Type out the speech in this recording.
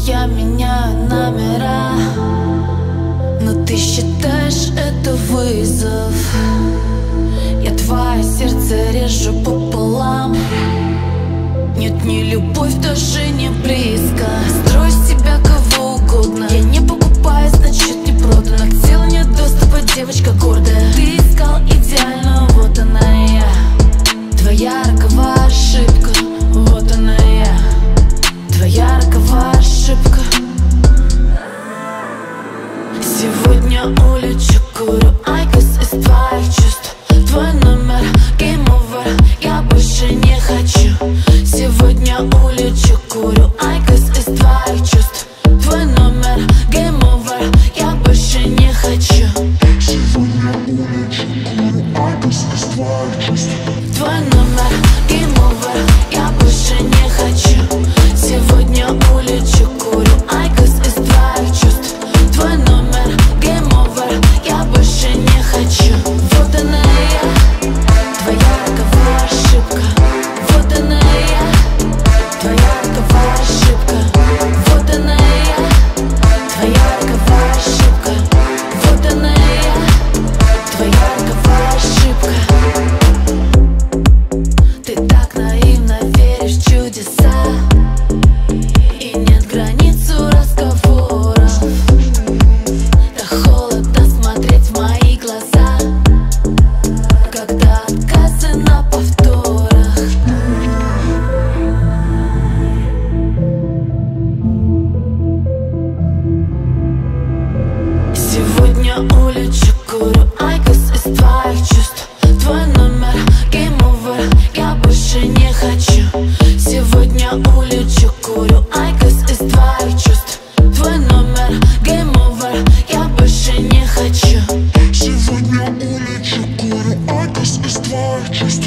я меняю номера, но ты считаешь это вызов. Я твое сердце режу пополам. Нет, не любовь, даже не близко. Строй из себя кого угодно. Я не покупаю, значит не продано. К телу нет доступа, девочка гордая. Ты искал идеальную, вот она я. Твоя роковая ошибка, вот она я. Твоя роковая ошибка. Сегодня улечу, курю айкос из твоих чувств. Твой номер, game over, я больше не хочу. Сегодня улечу, курю айкос из твоих чувств. Твой номер, game over, я больше не хочу. Сегодня улечу, курю айкос из твоих чувств. Твой номер, game over, я больше не хочу. Сегодня улечу, курю айкос из твоих чувств. Твой номер, game over, я больше не хочу. Вот она я, твоя роковая ошибка. Вот она я, твоя роковая ошибка. Вот она я, твоя роковая ошибка. Вот она я, твоя роковая ошибка. Ты так наивно веришь в чудеса, и нет границ у разговоров. Так холодно смотреть в мои глаза, когда отказы на повторах. Сегодня улечу, курю айкос из твоих чувств. Твой номер, game over, я больше не хочу. Сегодня улечу, курю айкос из твоих чувств. Твой номер, game over, я больше не хочу. Сегодня улечу, курю айкос из твоих чувств.